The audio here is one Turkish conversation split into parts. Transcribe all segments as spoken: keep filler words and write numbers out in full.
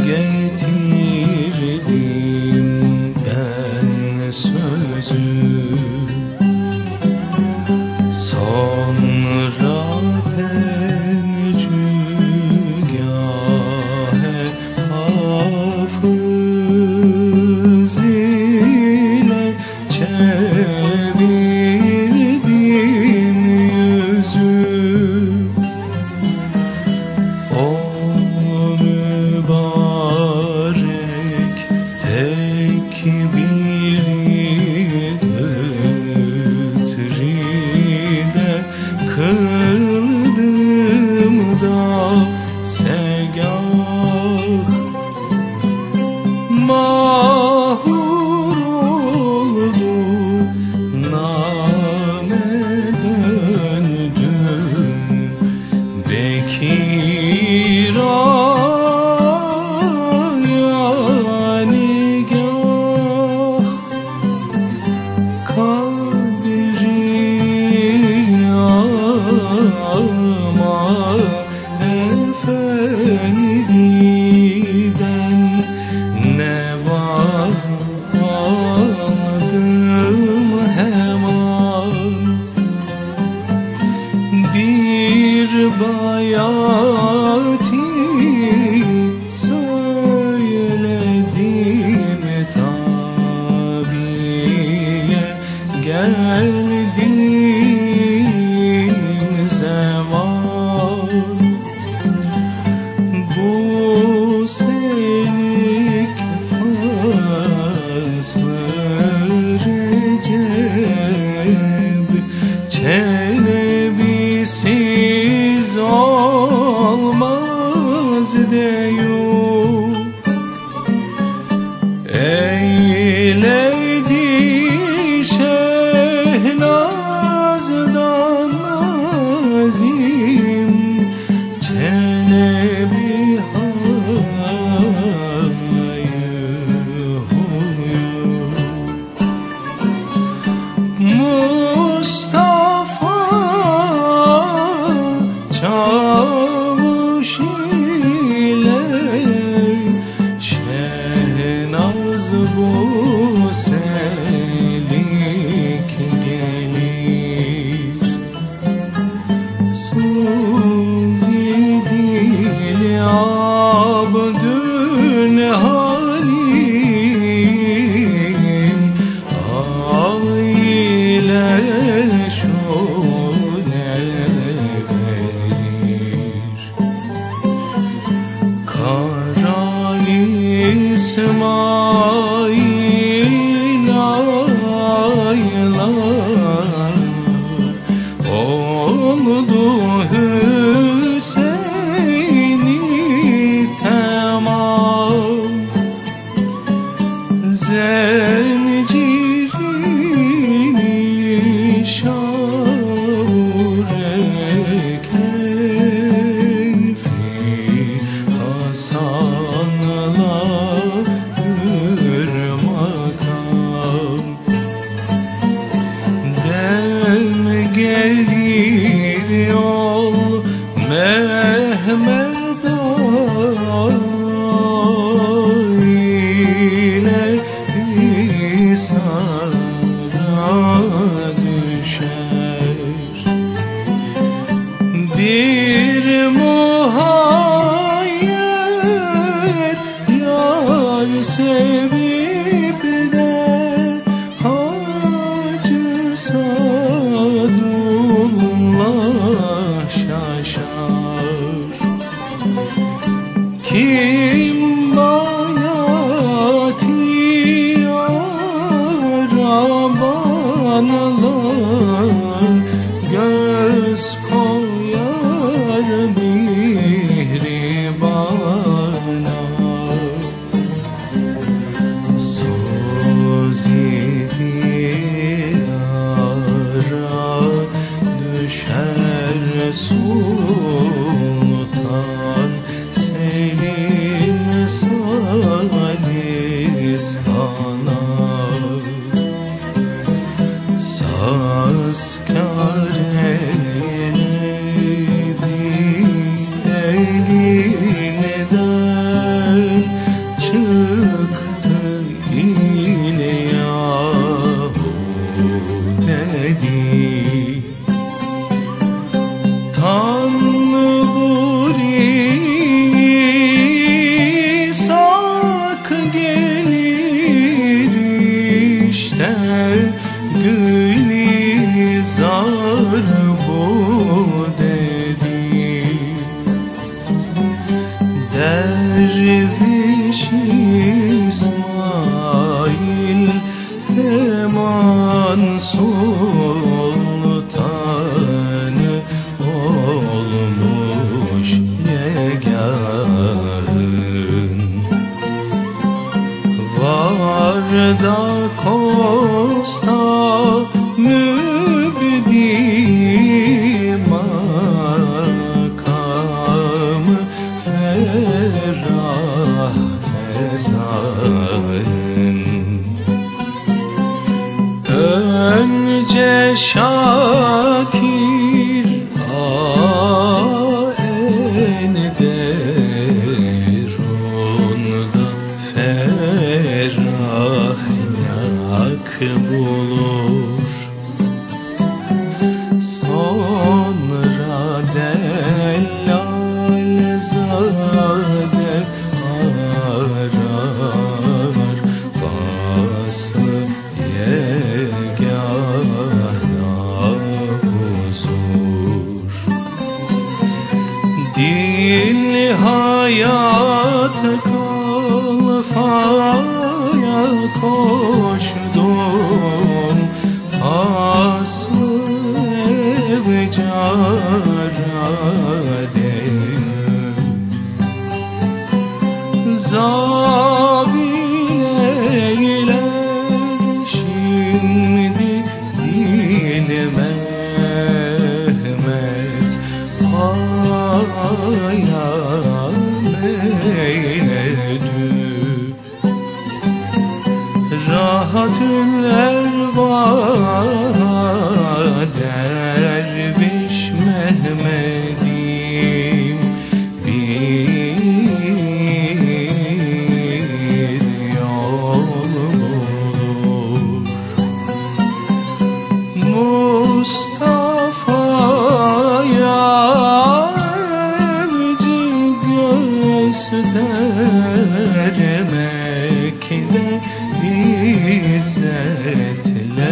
getirdim ben sözü. Sonra tencügâhe hafız ile çevirdim yüzü. O mübarek tekbiri ötride kıldım da segah, mahur oldu name döndüm Bekir'a yanigah. Kadri ama efendiden ne vardım hemen. Bir bayati söyledim tabiye geldiğim zaman. Bu senik faslı Recep Çelebisiz olmaz diyor. Eyledi Şehnaz'dan nazim Çelebi hayı huyu. Mustafa Çavuş ile Şehnaz bu selik gelir. Suzi dili Abdülhalim aile şune verir. Kara İsmail aylar oldu Hüseyin'i tamam. Zencirini şavure keyfi Hasan'la bir makam. Dem gelir yol Mehmet ile İsa'ya düşer. Bir muhayyer yar sevip de Hacı Sadullah şaşar. Kim bayati arabanlar göz koyar mihribana. Suzidir ara düşer Sultan Selim derviş İsmail Eman sultanı olmuş yegâhın. Var da kosta mübdi makamı ferah fesahın. Önce Şakir aen derunda ferah yak bulur. Sonra dellal zade arar vasfı yegâna huzur. Dil hayat kalfaya koştum, aslı evcaradeyim. Zabil eyler şimdi dil Mehmet payan eyledü. Rahatül ervah derviş Mehmet'im bir yol bulur. Mustafa'ya evci göstermekle İzzetle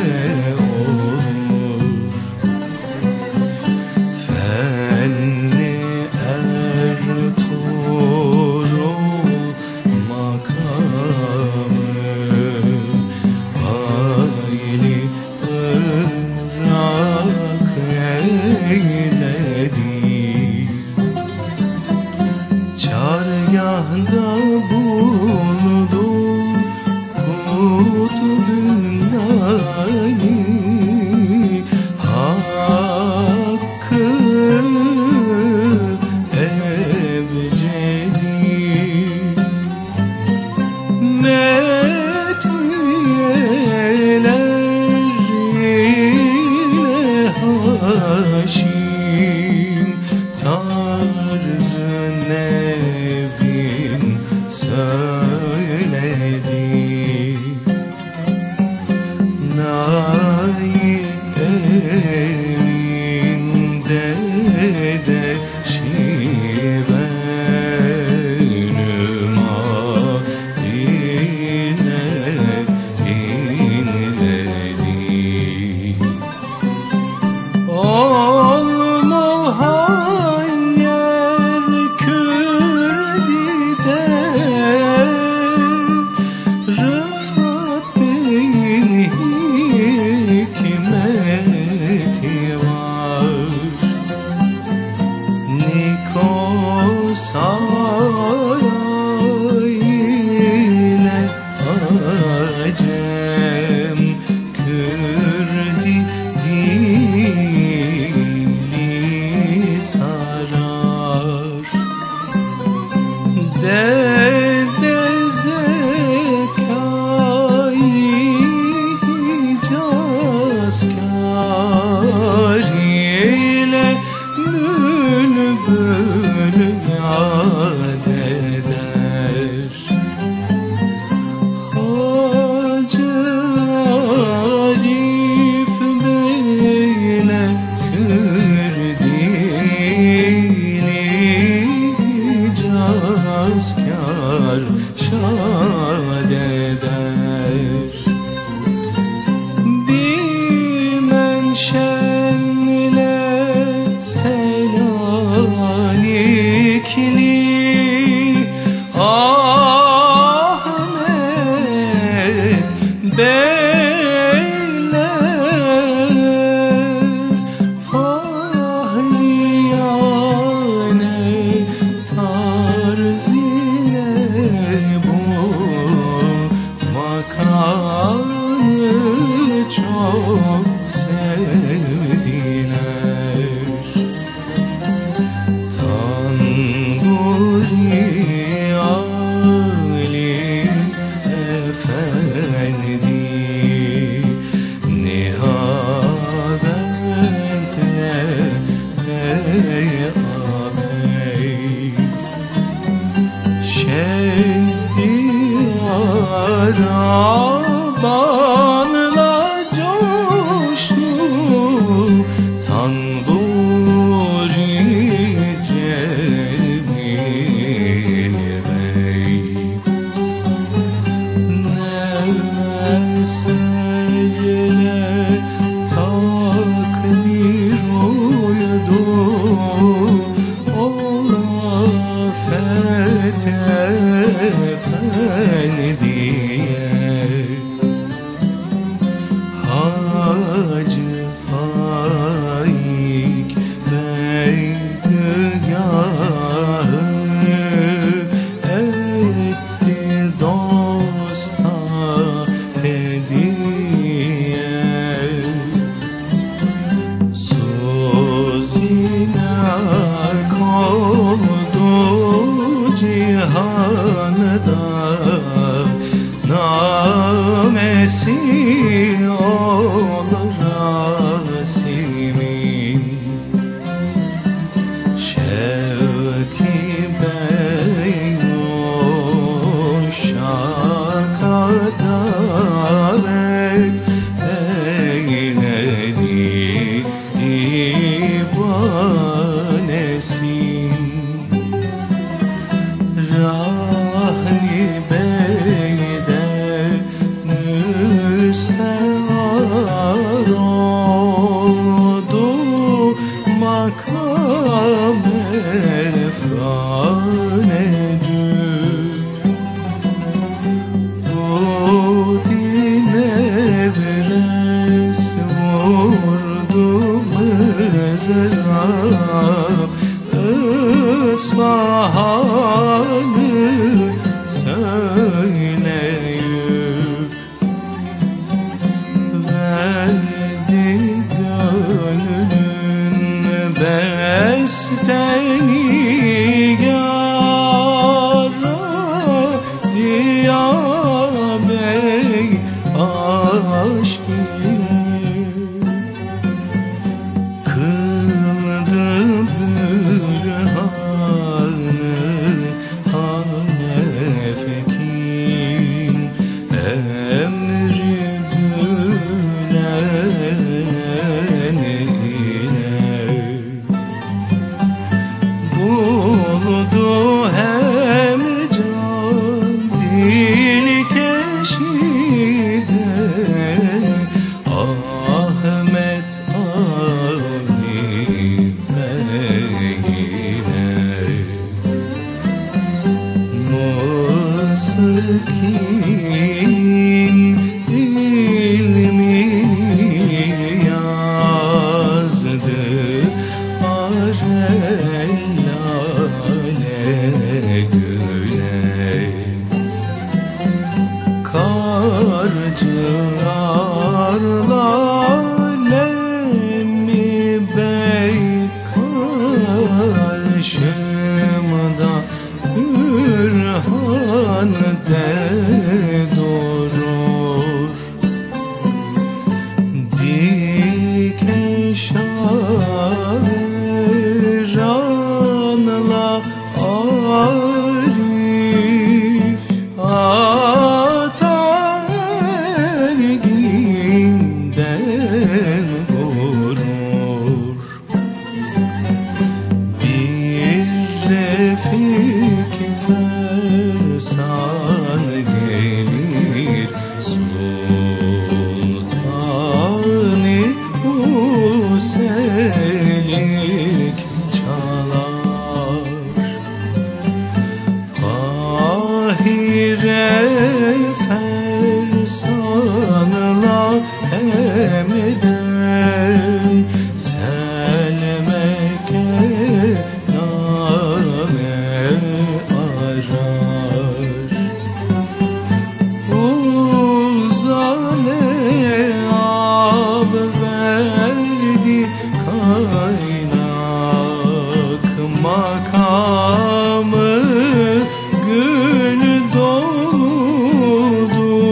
olur. Fenni Ertuğrul makamı hayli Irak eyledi. Çargahda buldu kutbünnâni hakkı ebcedi. Metiyeler ile Haşim tarzı nevin söyledi. Nail evinde de şivenüma ile inledi. Ol muhayyer Kürdide Rıfat Bey'in hikmeti var. Nikosar ile Acem Kürdi dili sarar. Derde zekâyı Hicazkâr ile bülbül yâd eder. Hacı Arif beyle Kürdili Hicazkâr şad eder. Bir menşenle Selanikli arabanla coştu tamburi Cemil Bey. Nevesele takdir uydu ola Efendiye. Hacı Faik Bey dergahı etti dosta hediye. Suzine koldu cihanda namesi olur Rasim'in. Şevki Bey uşaka davet eyledi divanesin. Rahli Bey de müstehar oldu makam efkanedür. Bu dinevres vurdu mızra İsfahan'ı söyleyip verdi gönlün bestenigara Ziya Bey aşk ile kıldı bürhanı Hanefekin emri gülenine. Buldu hem can dil keşide Ahmet Ali Bey'ine. Musakin ilmi yazdı arellale güle. Karcılarla Lemmi Bey karşımda Bürhan de durur. Diken şaranla Arif ata erginden vurur. Bir refik fersan gelir Sultan-ı Huselik çalar. Ahire fersanla hemden selmeke name arar. Uzale ab verdi kaynak makamı gül doludur.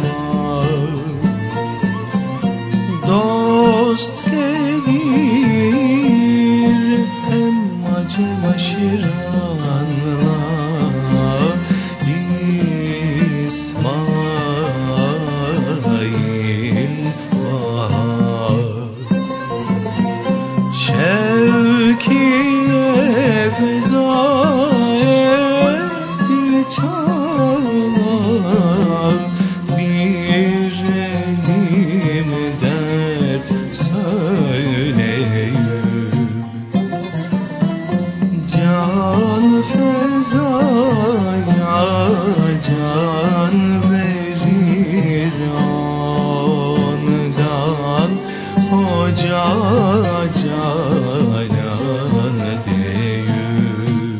Dost gelir hem acem aşiranla İsmail var. Şevkiye fezayeti çalar, bir elim dert söyleyip can fezaya can verir ondan hoca canan deyip.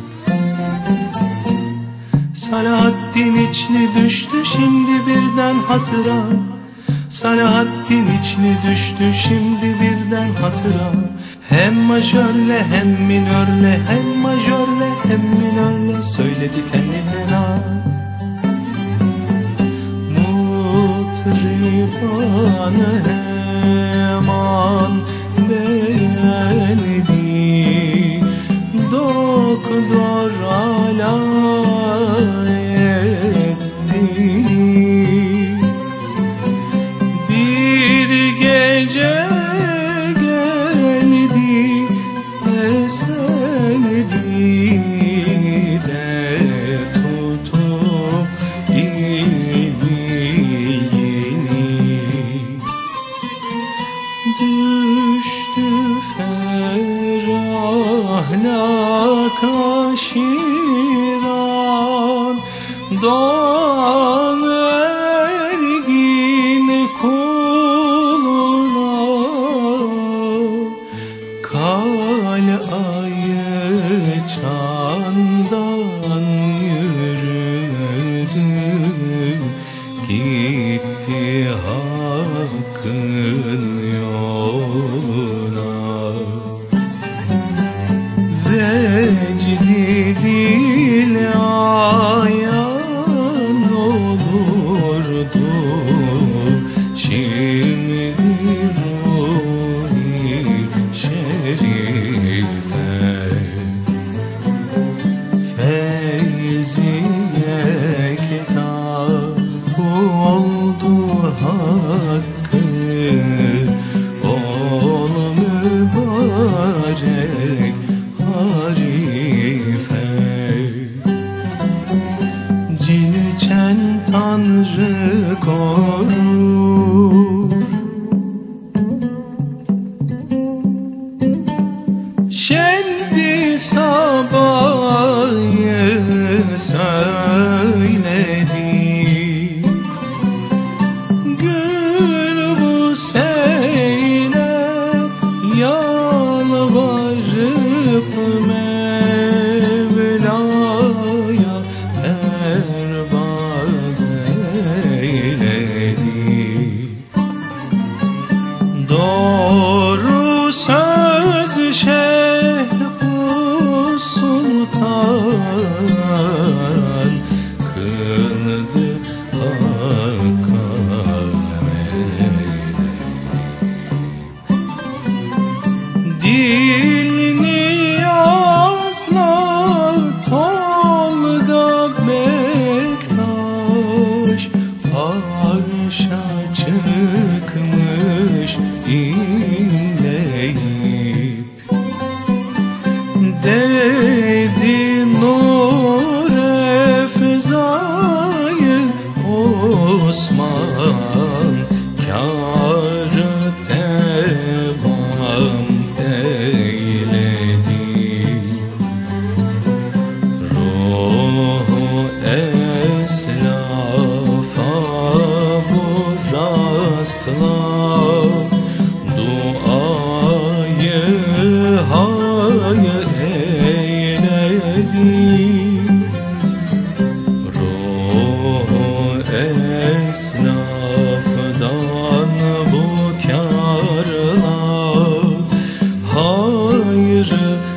Salahaddin içli düştü şimdi birden hatıra, Salahaddin içli düştü şimdi birden hatıra. Hem majörle hem minörle, hem majörle hem minörle söyledi tenli tena. Mutribanı heman beğendi, doktor alay etti. Bir gece geldi eseldi de tutup iliğini. Düştü ferahla kaşiran, doğan ergin kuluna. Kal ayı çandan yürüdü, gitti hakkın yoluna. Vecdi dil ayan olurdu, şimdi ruhi şerife. Feyziye kitap oldu hakkı, ol mübarek harife. Cilçen Tanrı korur, şendi sabahı söyledi. Gül bu seyle yalvarıp Mevla'ya erbaz eyledi. Doğru söz Şeyh bu sultan kıldı hakka meyledi. Dil niyazla Tolga Bektaş arşa çıkmış inleyip. Dedi nur efzayı Osman, kâr-ı tevam eyledi. Ruhu eslafa bu rastla duayı hayır eyledi. Ruhu esnafdan bu kârla hayır